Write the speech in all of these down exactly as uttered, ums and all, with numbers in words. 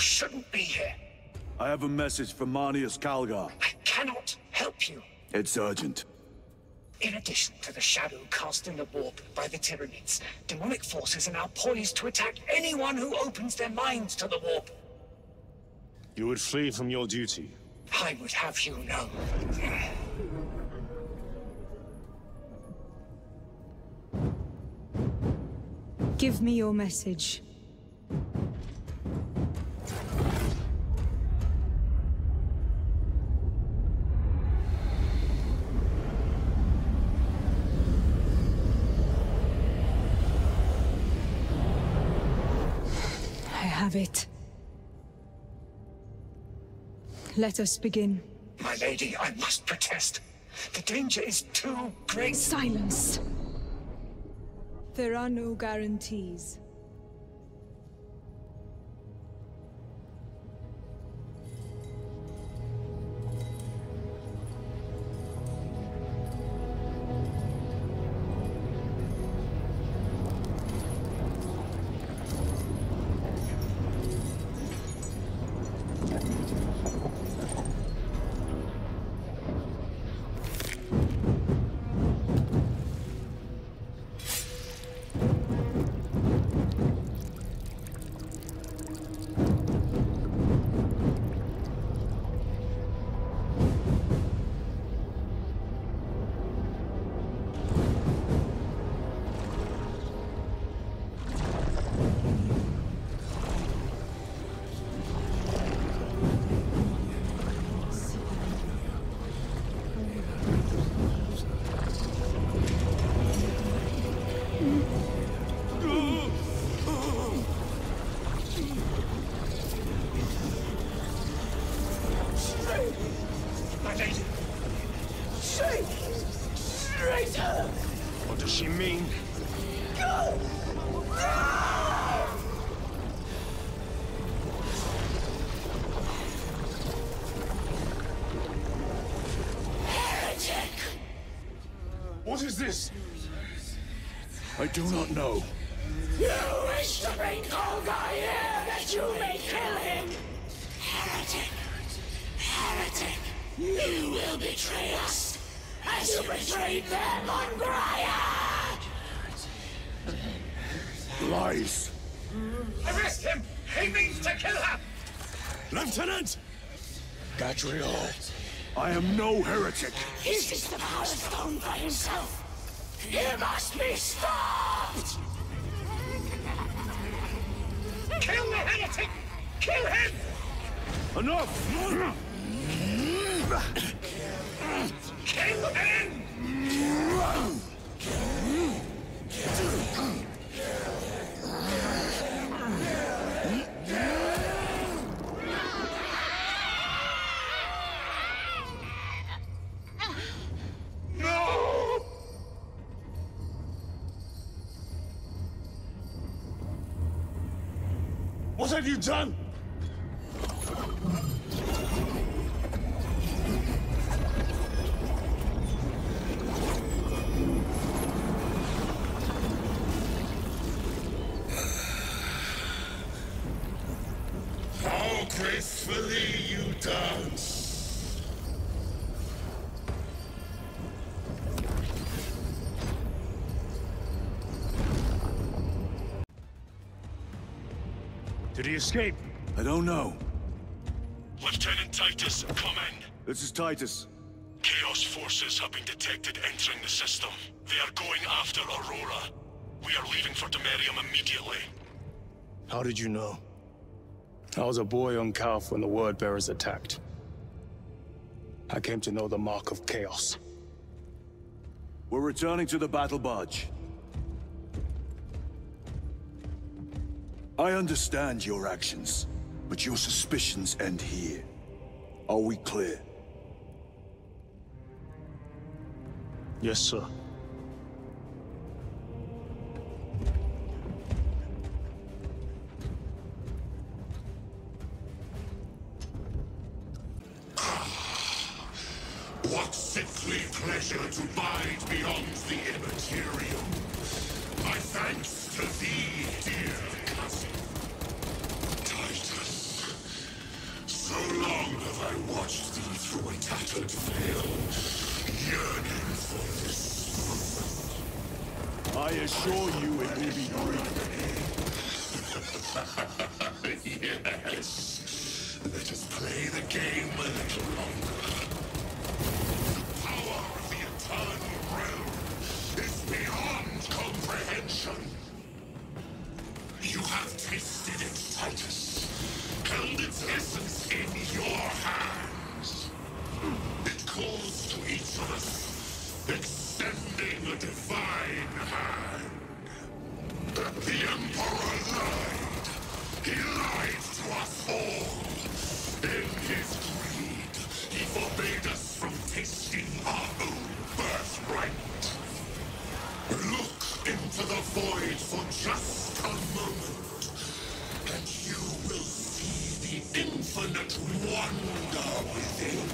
shouldn't be here. I have a message from Marnius Calgar. I cannot help you. It's urgent. In addition to the shadow cast in the warp by the Tyranids, demonic forces are now poised to attack anyone who opens their minds to the warp. You would flee from your duty. I would have you know. Give me your message. I have it. Let us begin. My lady, I must protest. The danger is too great. Silence. There are no guarantees. What does she mean? Heretic! What is this? I do not know. You wish to bring Calgar here that you may kill him! Heretic! Heretic! You will betray us, as you betrayed them on Graia! Lies. Arrest him! He means to kill her! Lieutenant! Betrayal. I am no heretic. He seeks the power stone for himself. He must be stopped! Kill the heretic! Kill him! Enough! Kill him! No! What have you done? How gracefully you dance! Did he escape? I don't know. Lieutenant Titus, come in. This is Titus. Chaos forces have been detected entering the system. They are going after Aurora. We are leaving for Demerium immediately. How did you know? I was a boy on Calf when the Word Bearers attacked. I came to know the mark of chaos. We're returning to the battle barge. I understand your actions, but your suspicions end here. Are we clear? Yes, sir. What sickly pleasure to bide beyond the immaterial. My thanks to thee, dear cousin. Titus. assure you it will be brief. Yes. Let us play the game a little longer. The power of the eternal realm is beyond comprehension. You have tasted it, Titus. Held its essence in your hands. It calls to each of us, extending a divine hand. The Emperor lied. He lied to us all. In his greed, he forbade us from tasting our own birthright. Look into the void for just a moment, and you will see the infinite wonder within.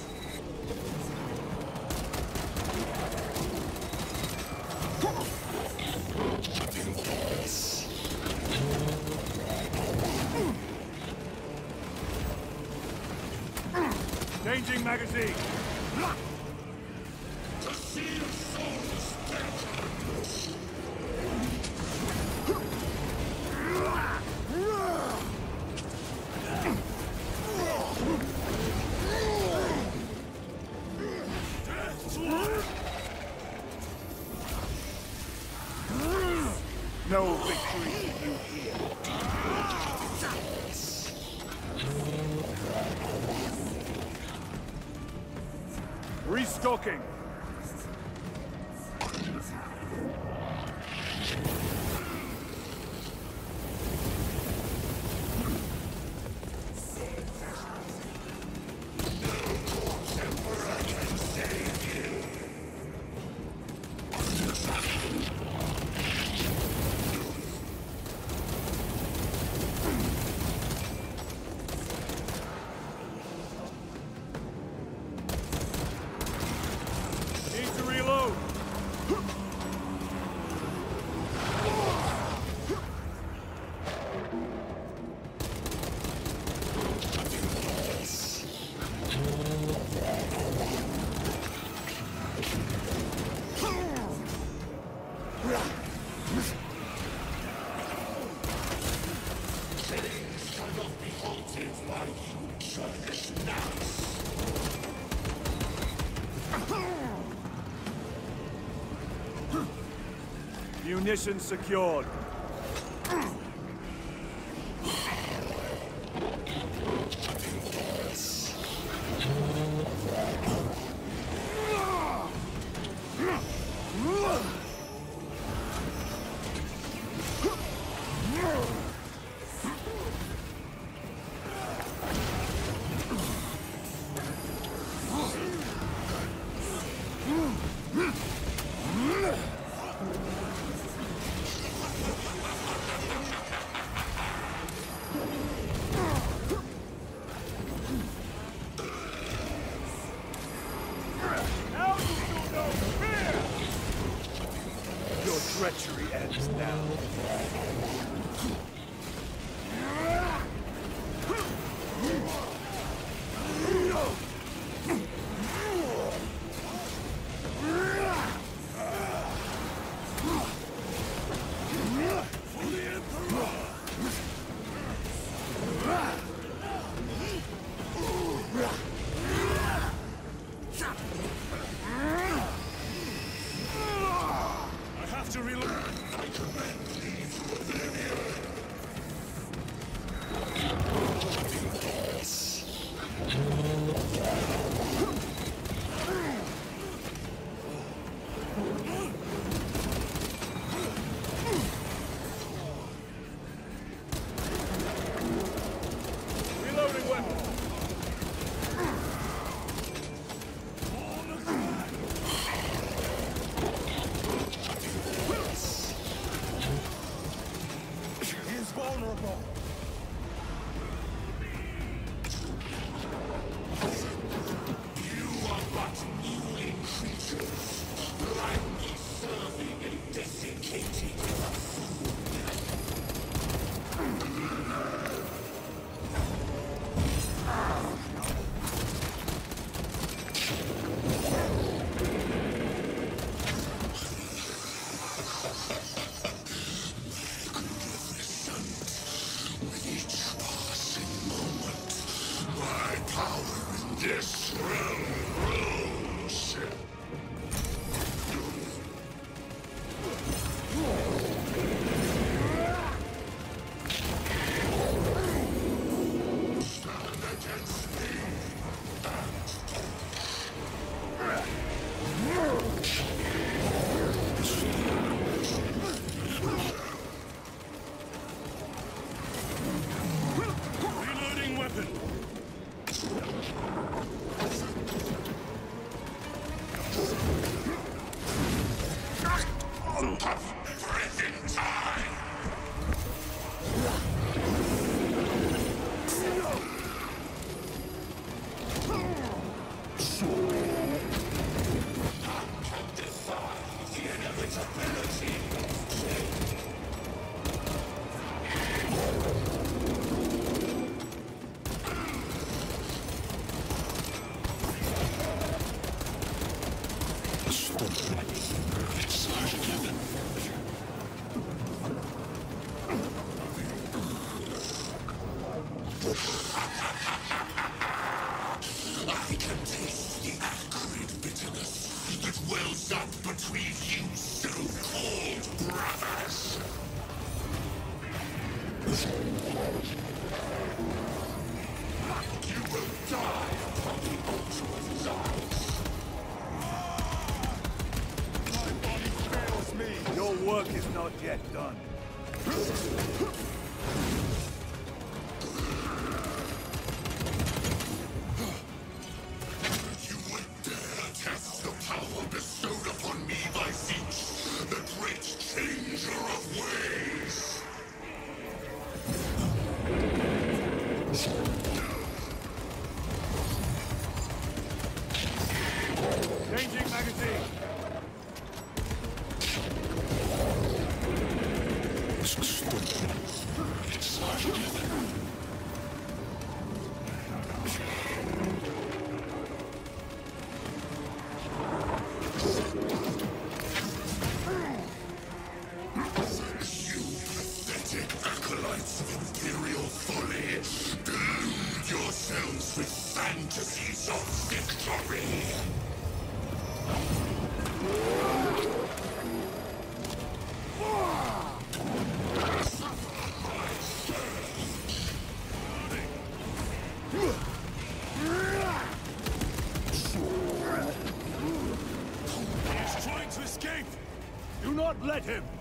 Changing magazine. The sea of souls dead. No victory for you here. Restocking. Munition secured. Treachery ends now. This realm grows. Stand against me. Reloading weapon. Breathing time. I can taste the acrid bitterness that wells up between you so-called brothers. You will die upon the altar of lies. My body fails me. Your work is not yet done. You would dare test the power bestowed upon me by Zeus, the great changer of ways. Changing magazine. You pathetic acolytes of imperial folly, delude yourselves with fantasies of victory. He is trying to escape. Do not let him.